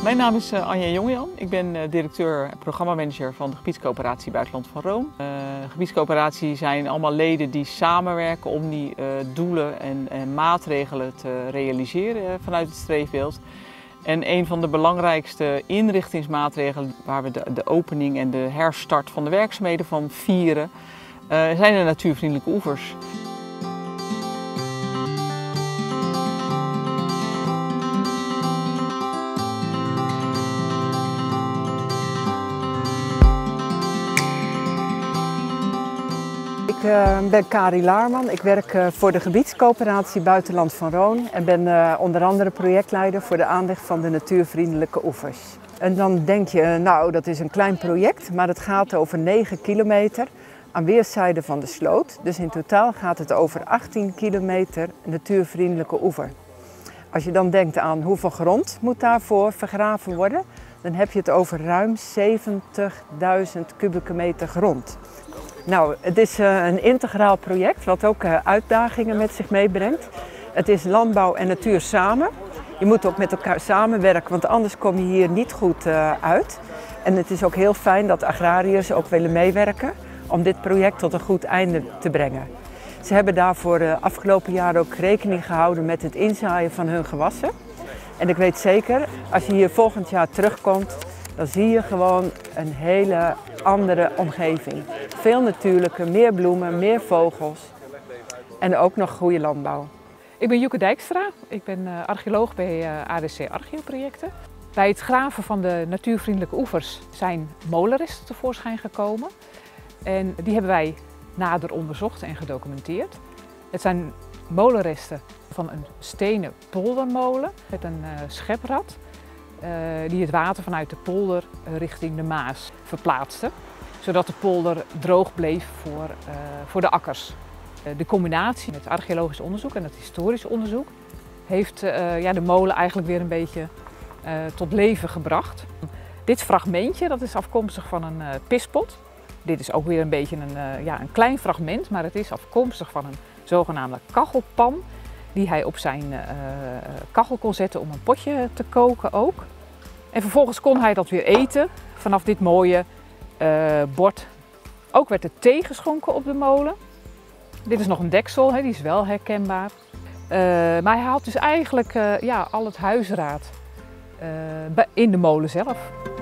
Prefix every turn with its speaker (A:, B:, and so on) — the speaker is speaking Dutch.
A: Mijn naam is Anja Jongjan. Ik ben directeur en programmamanager van de Gebiedscoöperatie Buitenland van Roon. Gebiedscoöperatie zijn allemaal leden die samenwerken om die doelen en maatregelen te realiseren vanuit het streefbeeld. En een van de belangrijkste inrichtingsmaatregelen waar we de opening en de herstart van de werkzaamheden van vieren, zijn de natuurvriendelijke oevers.
B: Ik ben Kari Laarman. Ik werk voor de Gebiedscoöperatie Buitenland van Roon en ben onder andere projectleider voor de aanleg van de natuurvriendelijke oevers. En dan denk je, nou dat is een klein project, maar het gaat over 9 kilometer aan weerszijden van de sloot. Dus in totaal gaat het over 18 kilometer natuurvriendelijke oever. Als je dan denkt aan hoeveel grond moet daarvoor vergraven worden, dan heb je het over ruim 70.000 kubieke meter grond. Nou, het is een integraal project wat ook uitdagingen met zich meebrengt. Het is landbouw en natuur samen. Je moet ook met elkaar samenwerken, want anders kom je hier niet goed uit. En het is ook heel fijn dat agrariërs ook willen meewerken om dit project tot een goed einde te brengen. Ze hebben daarvoor de afgelopen jaren ook rekening gehouden met het inzaaien van hun gewassen. En ik weet zeker, als je hier volgend jaar terugkomt, dan zie je gewoon een hele andere omgeving. Veel natuurlijke, meer bloemen, meer vogels en ook nog goede landbouw.
C: Ik ben Joeke Dijkstra, ik ben archeoloog bij ADC Archeoprojecten. Bij het graven van de natuurvriendelijke oevers zijn molenresten tevoorschijn gekomen. En die hebben wij nader onderzocht en gedocumenteerd. Het zijn molenresten van een stenen poldermolen met een scheprad. Die het water vanuit de polder richting de Maas verplaatste, zodat de polder droog bleef voor de akkers. De combinatie met archeologisch onderzoek en het historisch onderzoek heeft de molen eigenlijk weer een beetje tot leven gebracht. Dit fragmentje dat is afkomstig van een pispot. Dit is ook weer een beetje een klein fragment, maar het is afkomstig van een zogenaamde kachelpan die hij op zijn kachel kon zetten om een potje te koken ook. En vervolgens kon hij dat weer eten vanaf dit mooie bord. Ook werd er thee geschonken op de molen. Dit is nog een deksel, die is wel herkenbaar. Maar hij had dus eigenlijk al het huisraad in de molen zelf.